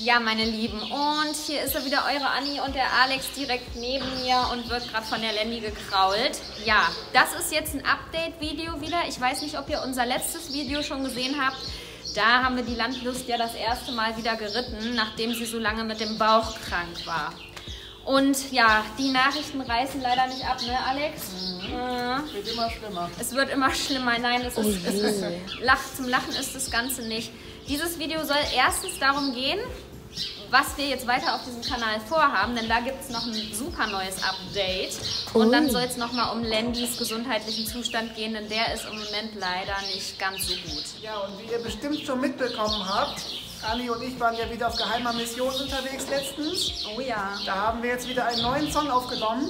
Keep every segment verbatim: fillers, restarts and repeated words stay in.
Ja, meine Lieben, und hier ist er wieder, eure Anni und der Alex direkt neben mir und wird gerade von der Lendi gekrault. Ja, das ist jetzt ein Update-Video wieder. Ich weiß nicht, ob ihr unser letztes Video schon gesehen habt. Da haben wir die Landlust ja das erste Mal wieder geritten, nachdem sie so lange mit dem Bauch krank war. Und ja, die Nachrichten reißen leider nicht ab, ne Alex? Mhm. Äh, wird immer schlimmer. Es wird immer schlimmer. Nein, es ist, oh es ist Lach, zum Lachen ist das Ganze nicht. Dieses Video soll erstens darum gehen, was wir jetzt weiter auf diesem Kanal vorhaben, denn da gibt es noch ein super neues Update. Und dann soll es nochmal um Lendis gesundheitlichen Zustand gehen, denn der ist im Moment leider nicht ganz so gut. Ja, und wie ihr bestimmt schon mitbekommen habt, Anni und ich waren ja wieder auf geheimer Mission unterwegs letztens. Oh ja. Da haben wir jetzt wieder einen neuen Song aufgenommen.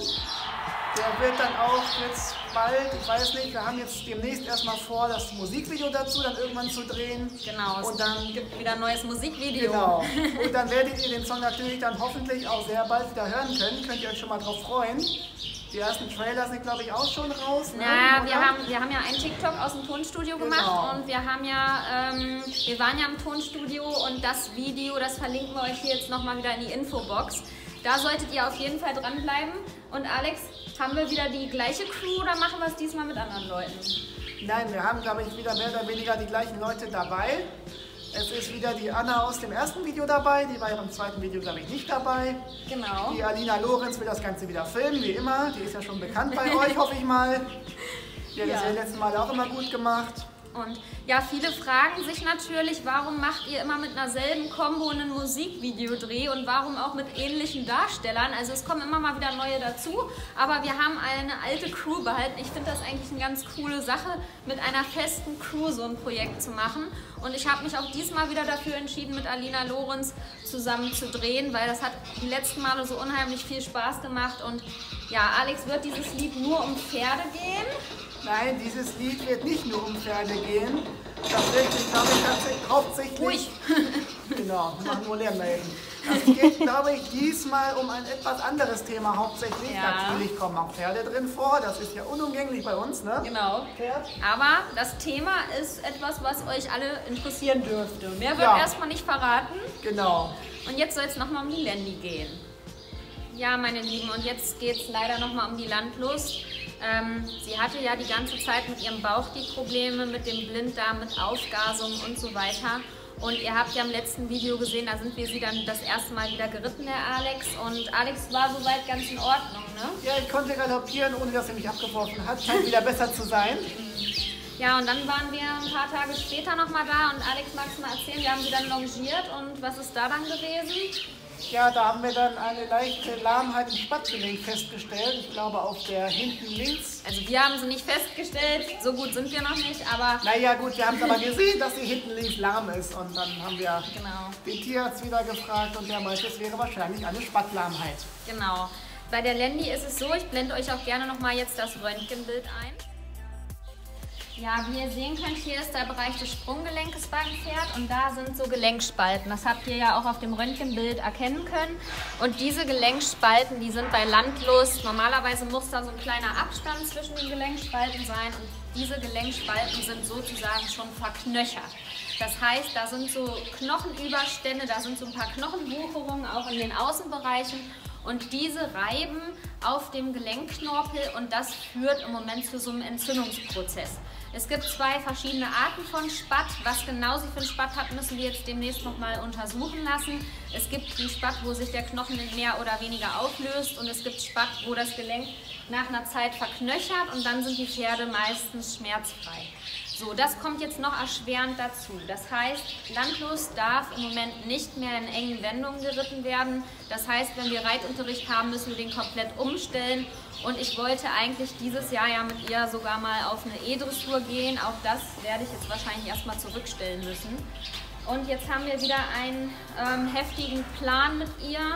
Der wird dann auch jetzt bald, ich weiß nicht, wir haben jetzt demnächst erstmal vor, das Musikvideo dazu dann irgendwann zu drehen. Genau, es und dann gibt wieder ein neues Musikvideo. Genau. Und dann werdet ihr den Song natürlich dann hoffentlich auch sehr bald wieder hören können. Könnt ihr euch schon mal drauf freuen. Die ersten Trailer sind, glaube ich, auch schon raus. Ne? Ja, wir haben, wir haben ja einen TikTok aus dem Tonstudio gemacht genau. und wir haben ja, ähm, wir waren ja im Tonstudio und das Video, das verlinken wir euch hier jetzt nochmal wieder in die Infobox. Da solltet ihr auf jeden Fall dranbleiben. Und Alex, haben wir wieder die gleiche Crew oder machen wir es diesmal mit anderen Leuten? Nein, wir haben, glaube ich, wieder mehr oder weniger die gleichen Leute dabei. Es ist wieder die Anna aus dem ersten Video dabei, die war ja im zweiten Video, glaube ich, nicht dabei. Genau. Die Alina Lorenz will das Ganze wieder filmen, wie immer. Die ist ja schon bekannt bei euch, hoffe ich mal. Die hat das ja die letzten Mal auch immer gut gemacht. Und ja, viele fragen sich natürlich, warum macht ihr immer mit einer selben Kombo einen Musikvideodreh und warum auch mit ähnlichen Darstellern? Also es kommen immer mal wieder neue dazu, aber wir haben eine alte Crew behalten. Ich finde das eigentlich eine ganz coole Sache, mit einer festen Crew so ein Projekt zu machen. Und ich habe mich auch diesmal wieder dafür entschieden, mit Alina Lorenz zusammen zu drehen, weil das hat die letzten Male so unheimlich viel Spaß gemacht. Und ja, Alex, wird dieses Lied nur um Pferde gehen? Nein, dieses Lied wird nicht nur um Pferde gehen. Das wird, glaube ich, hauptsächlich... Ruhig. Genau, wir machen nur Lehrmelden. Es geht, glaube ich, diesmal um ein etwas anderes Thema hauptsächlich. Ja. Natürlich kommen auch Pferde drin vor, das ist ja unumgänglich bei uns, ne? Genau. Pferd. Aber das Thema ist etwas, was euch alle interessieren dürfte. Mehr wird Ja. erstmal nicht verraten. Genau. Und jetzt soll es nochmal um die Lendi gehen. Ja, meine Lieben, und jetzt geht es leider nochmal um die Landlust. Ähm, sie hatte ja die ganze Zeit mit ihrem Bauch die Probleme, mit dem Blinddarm, mit Aufgasung und so weiter. Und ihr habt ja im letzten Video gesehen, da sind wir sie dann das erste Mal wieder geritten, der Alex. Und Alex war soweit ganz in Ordnung, ne? Ja, ich konnte galoppieren, ohne dass sie mich abgeworfen hat. Scheint wieder besser zu sein. Ja, und dann waren wir ein paar Tage später nochmal da und Alex, magst du mal erzählen, wir haben sie dann longiert und was ist da dann gewesen? Ja, da haben wir dann eine leichte Lahmheit im Spattgelenk festgestellt. Ich glaube auf der hinten links. Also wir haben sie nicht festgestellt, so gut sind wir noch nicht, aber... Naja gut, wir haben es aber gesehen, dass sie hinten links lahm ist. Und dann haben wir Genau. den Tierarzt wieder gefragt und der meinte, es wäre wahrscheinlich eine Spattlahmheit. Genau. Bei der Lendi ist es so, ich blende euch auch gerne nochmal jetzt das Röntgenbild ein. Ja, wie ihr sehen könnt, hier ist der Bereich des Sprunggelenkes beim Pferd und da sind so Gelenkspalten. Das habt ihr ja auch auf dem Röntgenbild erkennen können. Und diese Gelenkspalten, die sind bei Landlust, normalerweise muss da so ein kleiner Abstand zwischen den Gelenkspalten sein und diese Gelenkspalten sind sozusagen schon verknöchert. Das heißt, da sind so Knochenüberstände, da sind so ein paar Knochenwucherungen auch in den Außenbereichen. Und diese reiben auf dem Gelenkknorpel und das führt im Moment zu so einem Entzündungsprozess. Es gibt zwei verschiedene Arten von Spatt. Was genau sie für einen Spatt hat, müssen wir jetzt demnächst nochmal untersuchen lassen. Es gibt den Spatt, wo sich der Knochen mehr oder weniger auflöst und es gibt Spatt, wo das Gelenk nach einer Zeit verknöchert und dann sind die Pferde meistens schmerzfrei. So, das kommt jetzt noch erschwerend dazu. Das heißt, Landlust darf im Moment nicht mehr in engen Wendungen geritten werden. Das heißt, wenn wir Reitunterricht haben, müssen wir den komplett umstellen. Und ich wollte eigentlich dieses Jahr ja mit ihr sogar mal auf eine E-Dressur gehen. Auch das werde ich jetzt wahrscheinlich erstmal zurückstellen müssen. Und jetzt haben wir wieder einen ähm, heftigen Plan mit ihr.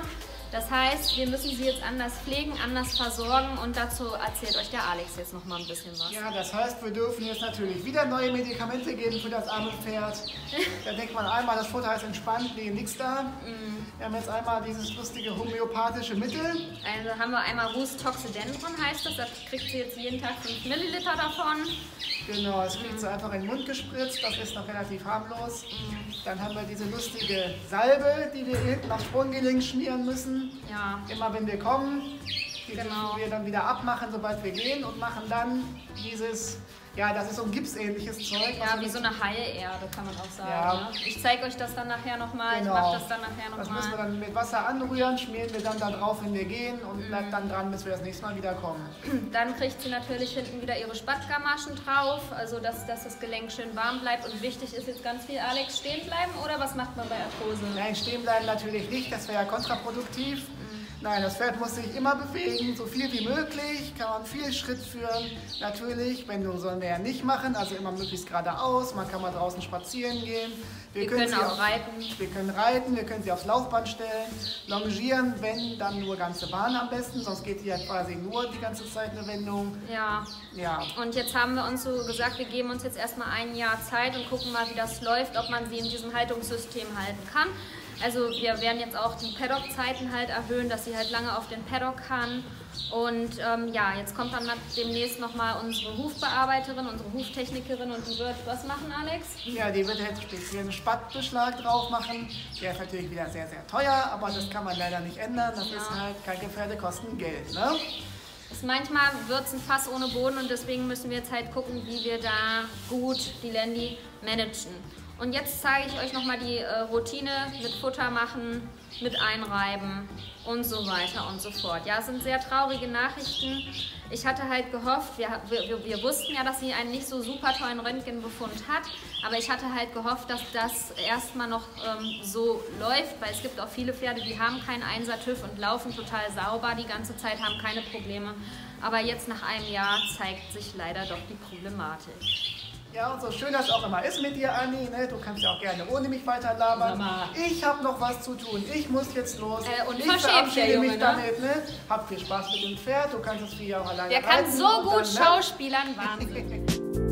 Das heißt, wir müssen sie jetzt anders pflegen, anders versorgen und dazu erzählt euch der Alex jetzt noch mal ein bisschen was. Ja, das heißt, wir dürfen jetzt natürlich wieder neue Medikamente geben für das arme Pferd. Da denkt man einmal, das Futter ist entspannt, nee, nix da. Mm. Wir haben jetzt einmal dieses lustige homöopathische Mittel. Also haben wir einmal Rustoxidendron heißt das, da kriegt sie jetzt jeden Tag fünf Milliliter davon. Genau, das kriegt sie einfach in den Mund gespritzt, das ist noch relativ harmlos. Mm. Dann haben wir diese lustige Salbe, die wir hinten aufs Sprunggelenk schmieren müssen. Ja. Immer wenn wir kommen, die genau. wir dann wieder abmachen, sobald wir gehen und machen dann dieses, ja, das ist so ein gipsähnliches Zeug. Ja, wie so eine Heilerde, kann man auch sagen. Ja. Ne? Ich zeige euch das dann nachher nochmal. Genau. Ich mache das dann nachher nochmal. Das müssen wir dann mit Wasser anrühren, schmieren wir dann da drauf, wenn wir gehen und bleibt dann dran, bis wir das nächste Mal wieder kommen. Dann kriegt sie natürlich hinten wieder ihre Spattgamaschen drauf, also dass, dass das Gelenk schön warm bleibt. Und wichtig ist jetzt ganz viel, Alex, stehen bleiben oder was macht man bei Arthrose? Nein, stehen bleiben natürlich nicht, das wäre ja kontraproduktiv. Nein, das Pferd muss sich immer bewegen, so viel wie möglich, kann man viel Schritt führen. Natürlich, Wendung sollen wir ja nicht machen, also immer möglichst geradeaus, man kann mal draußen spazieren gehen. Wir, wir können, können auch auf, reiten. Wir können reiten, wir können sie aufs Laufband stellen, longieren, wenn, dann nur ganze Bahn am besten, sonst geht die ja quasi nur die ganze Zeit eine Wendung. Ja. Ja. Und jetzt haben wir uns so gesagt, wir geben uns jetzt erstmal ein Jahr Zeit und gucken mal, wie das läuft, ob man sie in diesem Haltungssystem halten kann. Also wir werden jetzt auch die Paddock-Zeiten halt erhöhen, dass sie halt lange auf den Paddock kann. Und ähm, ja, jetzt kommt dann demnächst nochmal unsere Hufbearbeiterin, unsere Huftechnikerin und die wird was machen, Alex? Ja, die wird jetzt speziell einen Spattbeschlag drauf machen. Der ist natürlich wieder sehr, sehr teuer, aber das kann man leider nicht ändern. Das ja. ist halt, keine Pferde kosten Geld, ne? Ist manchmal wird es ein Fass ohne Boden und deswegen müssen wir jetzt halt gucken, wie wir da gut die Lendi managen. Und jetzt zeige ich euch nochmal die äh, Routine mit Futter machen, mit Einreiben und so weiter und so fort. Ja, es sind sehr traurige Nachrichten. Ich hatte halt gehofft, wir, wir, wir wussten ja, dass sie einen nicht so super tollen Röntgenbefund hat, aber ich hatte halt gehofft, dass das erstmal noch ähm, so läuft, weil es gibt auch viele Pferde, die haben keinen Einser-TÜV und laufen total sauber die ganze Zeit, haben keine Probleme. Aber jetzt nach einem Jahr zeigt sich leider doch die Problematik. Ja, und so schön das auch immer ist mit dir, Anni, ne? Du kannst ja auch gerne ohne mich weiter labern. Ich habe noch was zu tun, ich muss jetzt los. Äh, und ich verabschiede Junge, mich ne? damit, ne? Hab viel Spaß mit dem Pferd, du kannst das Vieh auch alleine Der kann reiten so gut dann, schauspielern, ne? Wahnsinn.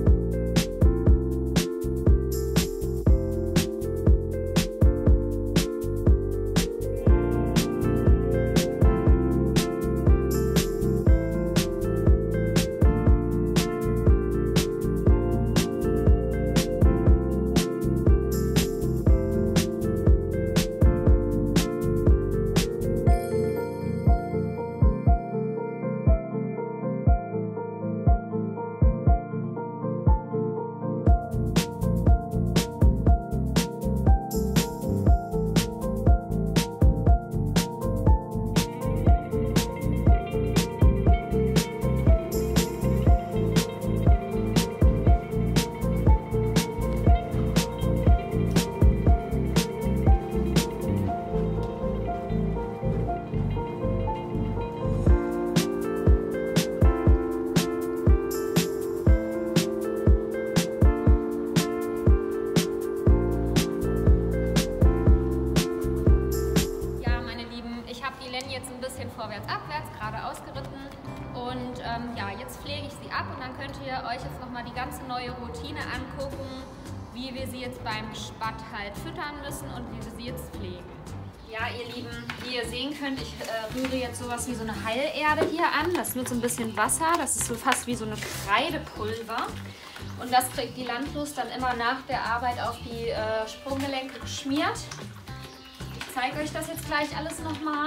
vorwärts, abwärts, geradeaus geritten. Und ähm, ja, jetzt pflege ich sie ab und dann könnt ihr euch jetzt nochmal die ganze neue Routine angucken, wie wir sie jetzt beim Spatt halt füttern müssen und wie wir sie jetzt pflegen. Ja, ihr Lieben, wie ihr sehen könnt, ich äh, rühre jetzt sowas wie so eine Heilerde hier an. Das ist mit so ein bisschen Wasser, das ist so fast wie so eine Kreidepulver. Und das kriegt die Landlust dann immer nach der Arbeit auf die äh, Sprunggelenke geschmiert. Ich zeige euch das jetzt gleich alles nochmal.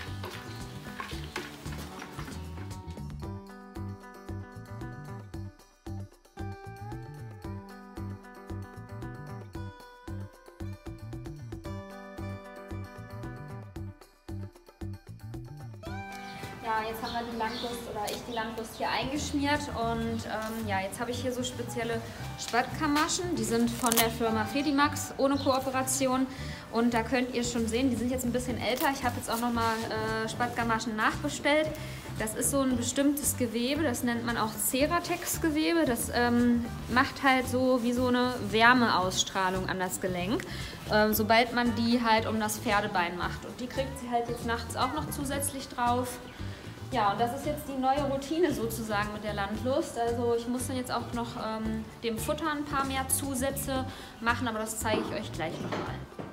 Ja, jetzt haben wir die Landlust oder ich die Landlust hier eingeschmiert und ähm, ja, jetzt habe ich hier so spezielle Spattkamaschen, die sind von der Firma Fedimax ohne Kooperation Und da könnt ihr schon sehen, die sind jetzt ein bisschen älter. Ich habe jetzt auch nochmal äh, Spatzgamaschen nachbestellt. Das ist so ein bestimmtes Gewebe, das nennt man auch Ceratex-Gewebe. Das ähm, macht halt so wie so eine Wärmeausstrahlung an das Gelenk, äh, sobald man die halt um das Pferdebein macht. Und die kriegt sie halt jetzt nachts auch noch zusätzlich drauf. Ja, und das ist jetzt die neue Routine sozusagen mit der Landlust. Also ich muss dann jetzt auch noch ähm, dem Futter ein paar mehr Zusätze machen, aber das zeige ich euch gleich nochmal.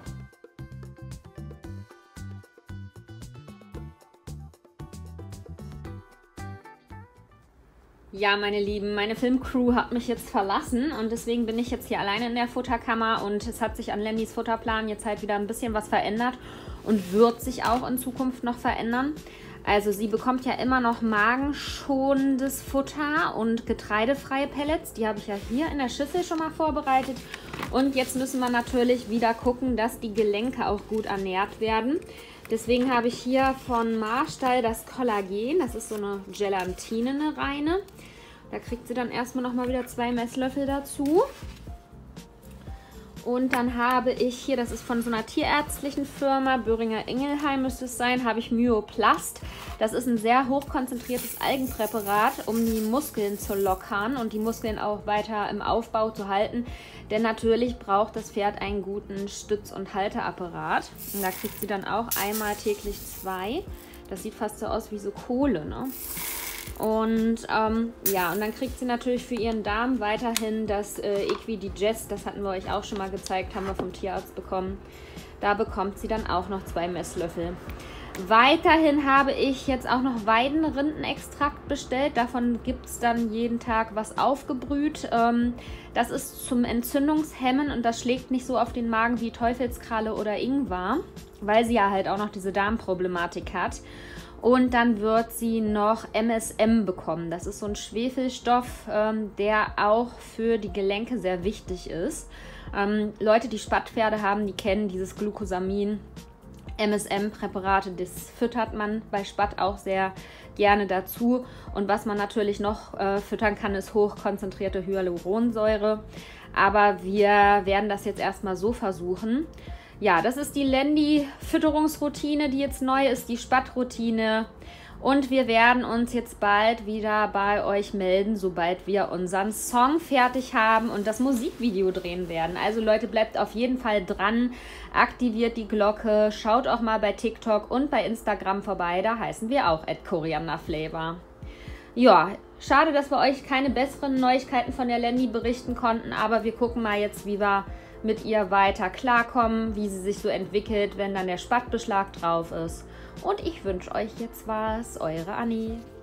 Ja, meine Lieben, meine Filmcrew hat mich jetzt verlassen und deswegen bin ich jetzt hier alleine in der Futterkammer und es hat sich an Lennys Futterplan jetzt halt wieder ein bisschen was verändert und wird sich auch in Zukunft noch verändern. Also sie bekommt ja immer noch magenschonendes Futter und getreidefreie Pellets. Die habe ich ja hier in der Schüssel schon mal vorbereitet. Und jetzt müssen wir natürlich wieder gucken, dass die Gelenke auch gut ernährt werden. Deswegen habe ich hier von Marstall das Kollagen. Das ist so eine Gelatine, eine reine. Da kriegt sie dann erstmal nochmal wieder zwei Messlöffel dazu. Und dann habe ich hier, das ist von so einer tierärztlichen Firma, Böhringer Ingelheim müsste es sein, habe ich Myoplast. Das ist ein sehr hochkonzentriertes Algenpräparat, um die Muskeln zu lockern und die Muskeln auch weiter im Aufbau zu halten. Denn natürlich braucht das Pferd einen guten Stütz- und Halteapparat. Und da kriegt sie dann auch einmal täglich zwei. Das sieht fast so aus wie so Kohle, ne? Und ähm, ja, und dann kriegt sie natürlich für ihren Darm weiterhin das äh, Equidigest, das hatten wir euch auch schon mal gezeigt, haben wir vom Tierarzt bekommen. Da bekommt sie dann auch noch zwei Messlöffel. Weiterhin habe ich jetzt auch noch Weidenrindenextrakt bestellt. Davon gibt es dann jeden Tag was aufgebrüht. Ähm, das ist zum Entzündungshemmen und das schlägt nicht so auf den Magen wie Teufelskralle oder Ingwer, weil sie ja halt auch noch diese Darmproblematik hat. Und dann wird sie noch M S M bekommen. Das ist so ein Schwefelstoff, ähm, der auch für die Gelenke sehr wichtig ist. Ähm, Leute, die Spattpferde haben, die kennen dieses Glucosamin. M S M-Präparate, das füttert man bei Spatt auch sehr gerne dazu. Und was man natürlich noch äh, füttern kann, ist hochkonzentrierte Hyaluronsäure. Aber wir werden das jetzt erstmal so versuchen. Ja, das ist die Lendi-Fütterungsroutine, die jetzt neu ist, die Spattroutine. Und wir werden uns jetzt bald wieder bei euch melden, sobald wir unseren Song fertig haben und das Musikvideo drehen werden. Also Leute, bleibt auf jeden Fall dran, aktiviert die Glocke, schaut auch mal bei TikTok und bei Instagram vorbei, da heißen wir auch at korianderflavor. Ja, schade, dass wir euch keine besseren Neuigkeiten von der Lendi berichten konnten, aber wir gucken mal jetzt, wie wir mit ihr weiter klarkommen, wie sie sich so entwickelt, wenn dann der Spattbeschlag drauf ist. Und ich wünsche euch jetzt was, eure Anni.